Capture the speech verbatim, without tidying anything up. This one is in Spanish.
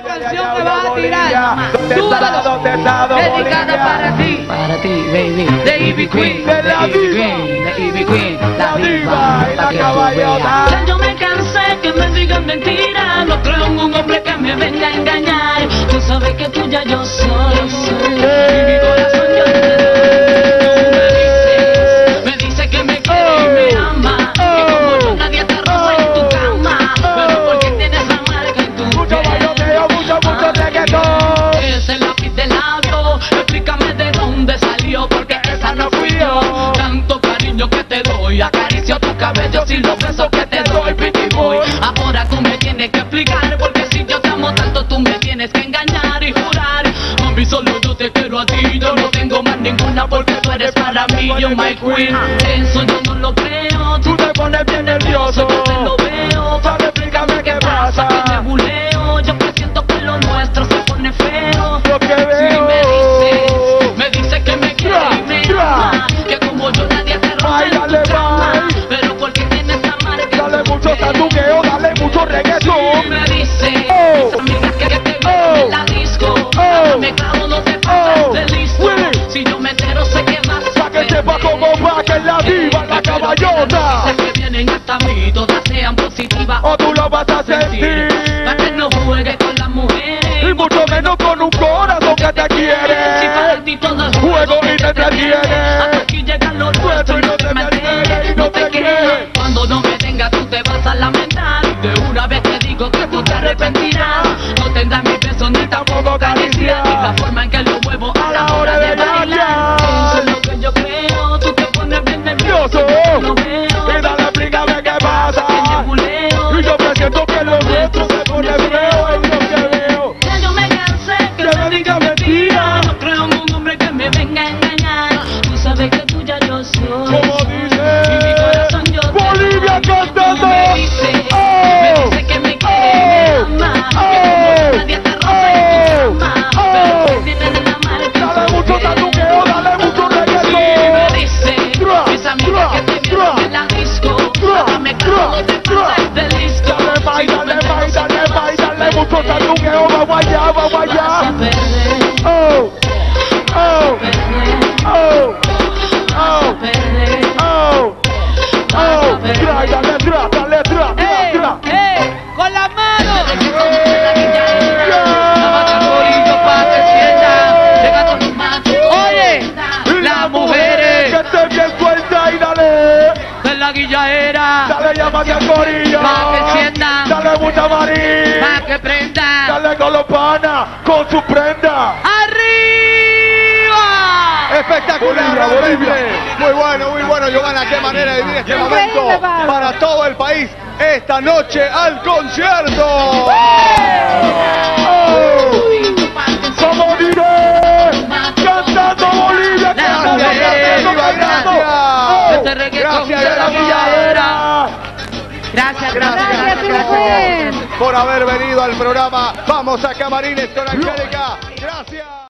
canción que vas a tirar, súbalo, dedicada para ti, para ti, baby. de Ivy Queen, de la diva, de Ivy Queen, la diva, y la caballota. Ya yo me cansé que me digan mentiras, no creo en un hombre que me venga a engañar. Tú sabes que tuya yo soy, soy. Y mi corazón yo te doy. Me dice que me quiere y me ama, que como yo nadie te roza en tu cama, pero porque tienes la marca en tu Mucho bailoteo, mucho, mucho reggaetón. ese lápiz de labio, explícame de dónde salió, porque esa no fui yo. Tanto cariño que te doy, acaricio tu cabello sin los besos que te doy, pretty boy. Ahora tú me tienes que explicar, porque si yo te amo tanto tú me tienes que engañar y jurar. Mami, solo yo te quiero a ti, yo no tengo más ninguna, porque tú eres para mí, yo my queen. Eso yo no lo creo, Tú te pones bien nervioso. yo te lo veo. Solo explícame qué pasa. Que te buleo, yo presiento que lo nuestro se pone feo. Lo que Sí, veo. me dice, me dice que me quiere y me ama, que como yo nadie te roza en tu Báilale, cama, baila. pero porque tienes esa marca en Dale tu mucho piel. tatuqueo, dale mucho Sí, reggaetón. me dice, Oh. esa amiga que, que te Oh. en la disco, Oh. me clavo, no te pases Oh. de listo. Willy. Si yo me entero sé que vas a Pa' que sepa cómo va, que es la diva, la caballota. Dice que vienen hasta mí, todas sean positivas O tú lo vas a sentir. para que no juegue con las mujeres. Y mucho menos con un corazón que te Si para quiere. ti todo es Juego y te entretiene. hasta aquí llegan los nuestros y no te mantienes, y no te quieres. Cuando no me tengas tú te vas a lamentar. De una vez te digo que tú te arrepentirás. No tendrás mi beso ni tampoco caricia, ni la forma en que lo muevo a la hora de bailar. Eso es lo que yo creo, tú te pones bien nervioso. Nervioso. Lo veo. Y dale, explícame qué pasa. Que me buleo. Y yo presiento que lo nuestro se pone feo, es lo que veo. Ya yo me cansé que Que me me digan digan mentiras. mentiras. No creo en un hombre que me venga a engañar. Tú sabes que tuya yo soy. Como Y mi corazón yo dice te Bolivia doy. cantando. Me dice, Oh. me dice que me quiere y me ama, que como nadie te roza en tu cama, Oh. pero que tienes la marca en Dale tu mucho piel. tatuqueo, dale mucho Sí, me reggaetón. dice, Tra, esa amiga que te tra, vieron en la disco, tra, ahora me clavo, no te tra, pases de listo. Dale, Si baila, no me dale, baila, entero, dale, sé que baila, vas a dale mucho perder. tatuqueo, vamos allá, vamos Vas a allá. perder, Oh, oh, perder, oh, vas oh, a perder. oh, oh. Tra, dale, tra, dale, tra, tra, ¡Ey! tra. ¡Ey! ¡Con las manos! Oye, las mujeres Que esté bien suelta y dale. de la guillaera, Dale, llámate al corillo. Pa' que enciendan. Dale mucha marín. para que prendan. Dale con los panas, con su prenda. ¡Arriba! Espectacular, Bolivia, realmente. Bolivia. Muy bueno, muy bueno, Giovanna, qué manera de vivir este Increíble, momento Pablo. para todo el país. Esta noche al concierto. Oh, como diré, cantando Bolivia, Las cantando, mujeres. cantando, cantando. Este reggaetón Gracias, de la gracias. guilladera. Gracias, gracias, Gracias, gracias, gracias. Ivy Queen. Por haber venido al programa Vamos a Camarines con Angélica. Gracias.